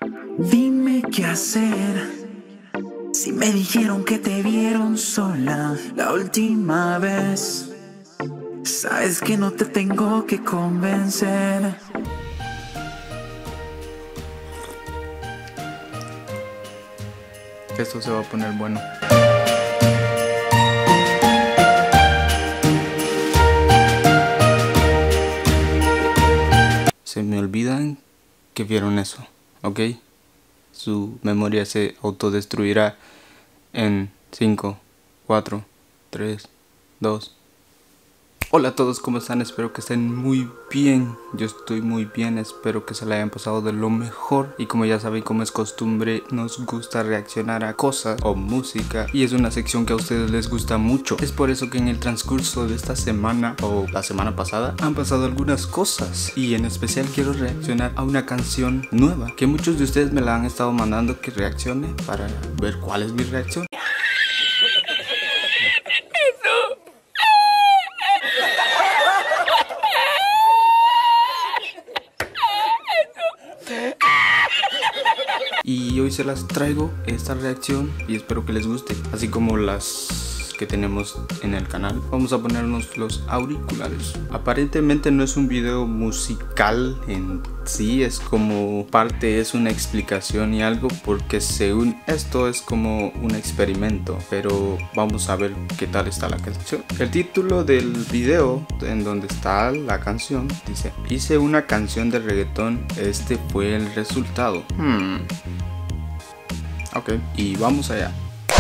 Dime qué hacer. Si me dijeron que te vieron sola la última vez, sabes que no te tengo que convencer. Que esto se va a poner bueno. Se me olvidan que vieron eso, ¿ok? Su memoria se autodestruirá en 5, 4, 3, 2. Hola a todos, ¿cómo están? Espero que estén muy bien. Yo estoy muy bien, espero que se la hayan pasado de lo mejor. Y como ya saben, como es costumbre, nos gusta reaccionar a cosas o música. Y es una sección que a ustedes les gusta mucho. Es por eso que en el transcurso de esta semana o la semana pasada han pasado algunas cosas. Y en especial quiero reaccionar a una canción nueva que muchos de ustedes me la han estado mandando que reaccione para ver cuál es mi reacción. Y hoy se las traigo esta reacción y espero que les guste, así como las que tenemos en el canal. Vamos a ponernos los auriculares. Aparentemente no es un video musical en sí, es como parte, es una explicación y algo, porque según esto es como un experimento, pero vamos a ver qué tal está la canción. El título del video, en donde está la canción, dice: hice una canción de reggaetón, este fue el resultado. Ok, y vamos allá.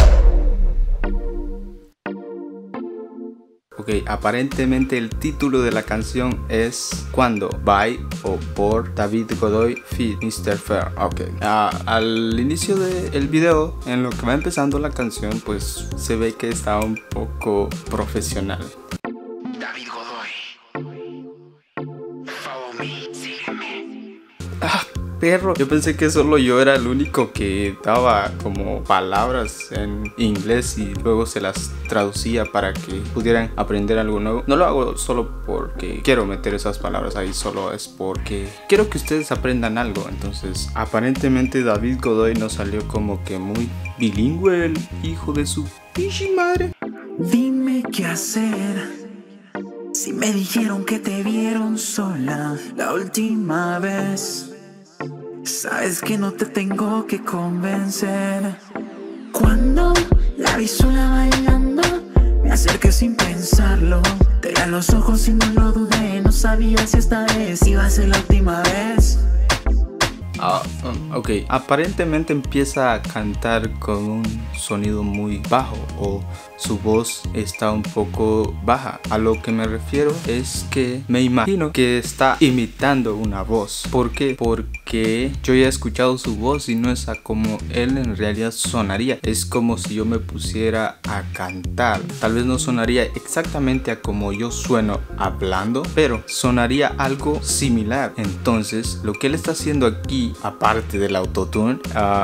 Ok, aparentemente el título de la canción es Cuando, by o por David Godoy feat. Mr. Fair. Ok, al inicio del video, en lo que va empezando la canción, pues se ve que está un poco profesional. David Godoy, follow me, sígueme. Perro, yo pensé que solo yo era el único que daba como palabras en inglés y luego se las traducía para que pudieran aprender algo nuevo. No lo hago solo porque quiero meter esas palabras ahí, solo es porque quiero que ustedes aprendan algo. Entonces, aparentemente David Godoy nos salió como que muy bilingüe, el hijo de su pichi madre. Dime qué hacer. Si me dijeron que te vieron sola la última vez, sabes que no te tengo que convencer. Cuando la vi sola bailando, me acerqué sin pensarlo. Te vi a los ojos y no lo dudé. No sabía si esta vez iba a ser la última vez. Ok, aparentemente empieza a cantar con un sonido muy bajo, o su voz está un poco baja. A lo que me refiero es que me imagino que está imitando una voz. ¿Por qué? Porque yo ya he escuchado su voz y no es a como él en realidad sonaría. Es como si yo me pusiera a cantar. Tal vez no sonaría exactamente a como yo sueno hablando, pero sonaría algo similar. Entonces, lo que él está haciendo aquí, aparte del autotune,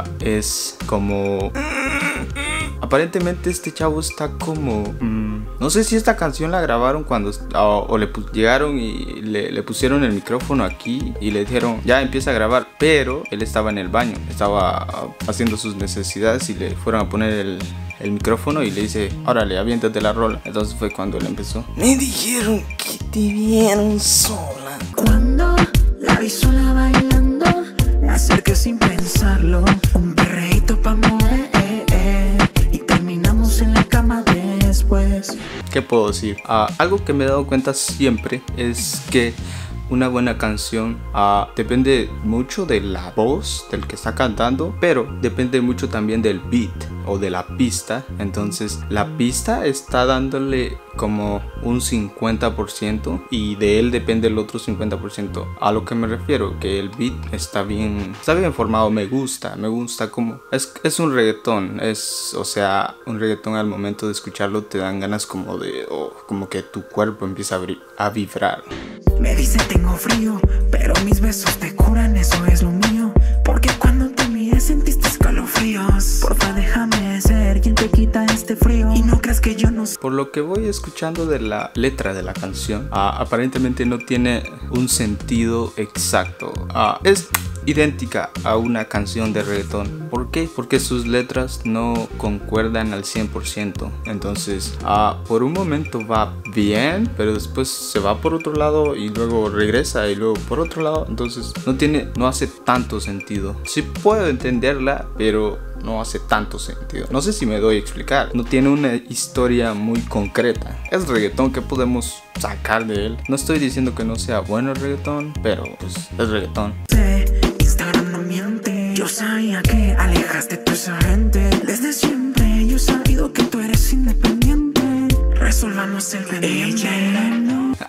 es como... Aparentemente este chavo está como... no sé si esta canción la grabaron cuando... o le llegaron y le pusieron el micrófono aquí y le dijeron ya empieza a grabar, pero él estaba en el baño, estaba haciendo sus necesidades y le fueron a poner el micrófono y le dice: órale, aviéntate la rola. Entonces fue cuando él empezó: me dijeron que te vieron sola. Cuando la vi sola bailando, me acerqué sin pensarlo. Un perreíto pa' mover, y terminamos en la cama después. ¿Qué puedo decir? Algo que me he dado cuenta siempre es que una buena canción depende mucho de la voz del que está cantando, pero depende mucho también del beat o de la pista. Entonces la pista está dándole como un 50% y de él depende el otro 50%. A lo que me refiero, que el beat está bien formado. Me gusta como es un reggaetón, o sea, un reggaetón. Al momento de escucharlo te dan ganas como de como que tu cuerpo empieza a vibrar. Me dice tengo frío, pero mis besos te curan, eso es lo mío. Porque cuando te miré sentiste escalofríos. Porfa déjame ser quien te quita este frío. Y no creas que yo no sé. Por lo que voy escuchando de la letra de la canción, aparentemente no tiene un sentido exacto. idéntica a una canción de reggaetón. ¿Por qué? Porque sus letras no concuerdan al 100%. Entonces por un momento va bien, pero después se va por otro lado y luego regresa y luego por otro lado. Entonces no hace tanto sentido. Sí puedo entenderla, pero no hace tanto sentido. No sé si me doy a explicar. No tiene una historia muy concreta. Es reggaetón, que podemos sacar de él? No estoy diciendo que no sea bueno el reggaetón, pero pues es reggaetón. Instagram no miente. Yo sabía que alejaste a toda esa gente. Desde siempre yo he sabido que tú eres independiente. Resolvamos el pendiente.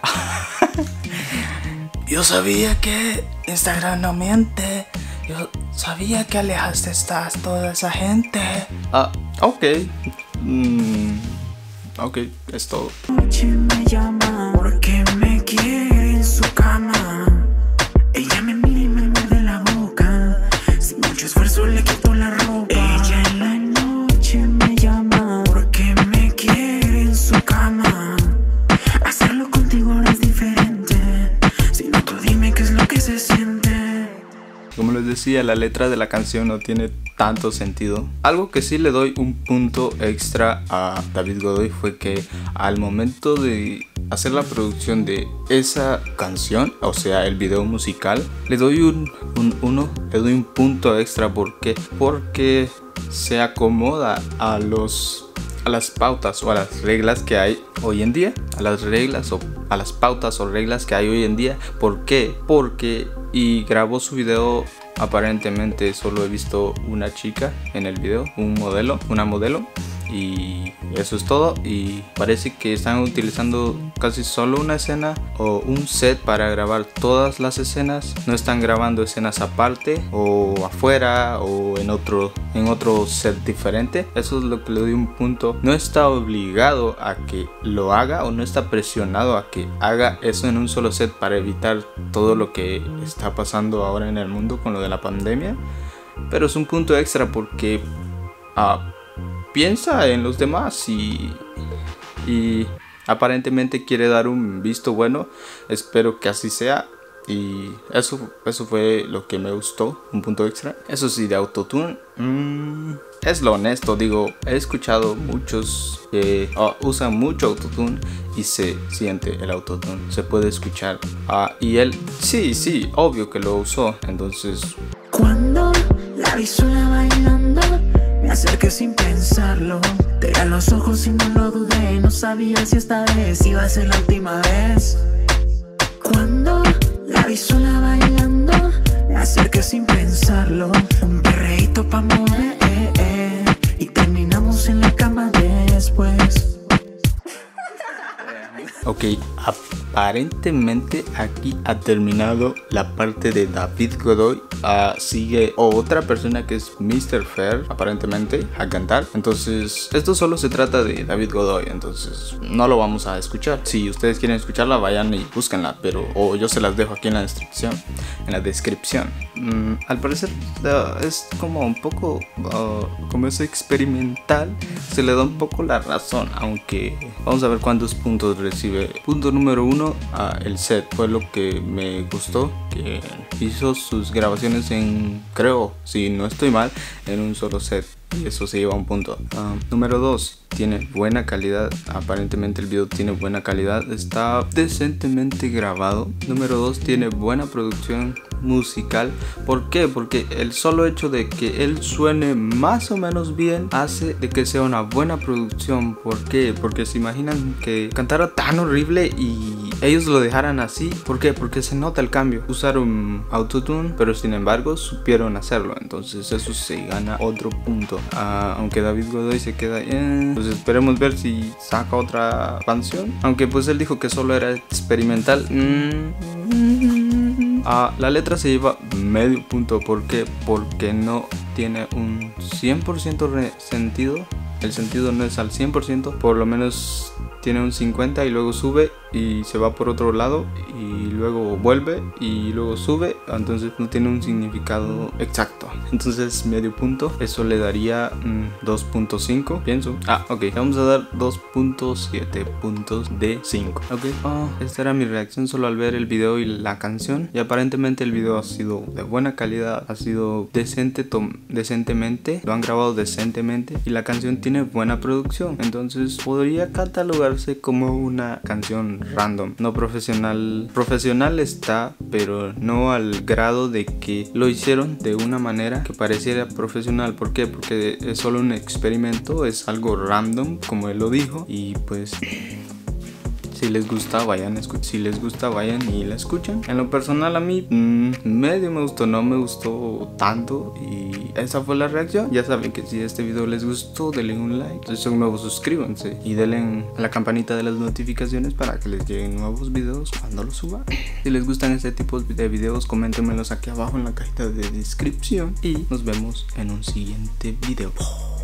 Yo sabía que Instagram no miente. Yo sabía que alejaste a toda esa gente. Ok. Ok, es todo. Noche me llama porque me quiere en su cama. Ella me mira y me muerde la boca. Sin mucho esfuerzo le quito la ropa. Ella en la noche me llama porque me quiere en su cama. Hacerlo contigo ahora es diferente. Si no, tú dime qué es lo que se siente. Como les decía, la letra de la canción no tiene tanto sentido. Algo que sí le doy un punto extra a David Godoy fue que al momento de hacer la producción de esa canción, o sea el video musical, le doy un punto extra. ¿Por qué? Porque se acomoda a las pautas o a las reglas que hay hoy en día, a las pautas o reglas que hay hoy en día. ¿Por qué? Porque grabó su video. Aparentemente solo he visto una chica en el video, una modelo, y eso es todo. Y parece que están utilizando casi solo una escena o un set para grabar todas las escenas. No están grabando escenas aparte o afuera o en otro set diferente. Eso es lo que le doy un punto. No está obligado a que lo haga o no está presionado a que haga eso en un solo set para evitar todo lo que está pasando ahora en el mundo con lo de la pandemia. Pero es un punto extra porque piensa en los demás y aparentemente quiere dar un visto bueno. Espero que así sea. Y eso fue lo que me gustó, un punto extra. Eso sí, de autotune, es lo honesto, digo, he escuchado muchos que usan mucho autotune y se siente el autotune, se puede escuchar. Y él, sí, obvio que lo usó, entonces... Cuando la vi sola bailando, me acerqué sin pensarlo. Te a los ojos y no lo dudé. No sabía si esta vez iba a ser la última vez. Cuando la vi sola bailando, me acerqué sin pensarlo. Un perreíto pa' mover, y terminamos en la cama después. Ok, aparentemente aquí ha terminado la parte de David Godoy. Sigue otra persona que es Mr. Fair, aparentemente, a cantar. Entonces, esto solo se trata de David Godoy, entonces no lo vamos a escuchar. Si ustedes quieren escucharla, vayan y búsquenla, o yo se las dejo aquí en la descripción. Al parecer es como un poco como es experimental, se le da un poco la razón, aunque vamos a ver cuántos puntos recibe. Punto número 1, el set fue lo que me gustó, que hizo sus grabaciones creo, si no estoy mal, en un solo set. Y eso se lleva a un punto. Número 2, tiene buena calidad. Aparentemente el video tiene buena calidad, está decentemente grabado. Número 2, tiene buena producción musical. ¿Por qué? Porque el solo hecho de que él suene más o menos bien hace de que sea una buena producción. ¿Por qué? Porque se imaginan que cantara tan horrible y ellos lo dejaran así. ¿Por qué? Porque se nota el cambio. Usaron autotune, pero sin embargo supieron hacerlo. Entonces eso se gana otro punto. Aunque David Godoy se queda pues esperemos ver si saca otra canción, aunque pues él dijo que solo era experimental. La letra se lleva medio punto. ¿Por qué? Porque no tiene un 100% sentido. El sentido no es al 100%, por lo menos tiene un 50 y luego sube y se va por otro lado y luego vuelve y luego sube, entonces no tiene un significado exacto. Entonces medio punto, eso le daría 2.5, pienso. Ok, vamos a dar 2.7 puntos de 5. Ok, esta era mi reacción solo al ver el video y la canción, y aparentemente el video ha sido de buena calidad, ha sido decentemente, lo han grabado decentemente y la canción tiene buena producción, entonces podría catalogarse como una canción random, no profesional. Profesional está, pero no al grado de que lo hicieron de una manera que pareciera profesional. ¿Por qué? Porque es solo un experimento, es algo random como él lo dijo, y pues si les gusta vayan y la escuchan. En lo personal a mí medio me gustó, no me gustó tanto, y esa fue la reacción. Ya saben que si este video les gustó, denle un like, si son nuevos suscríbanse y denle a la campanita de las notificaciones para que les lleguen nuevos videos cuando los suba. Si les gustan este tipo de videos, coméntenmelos aquí abajo en la cajita de descripción y nos vemos en un siguiente video.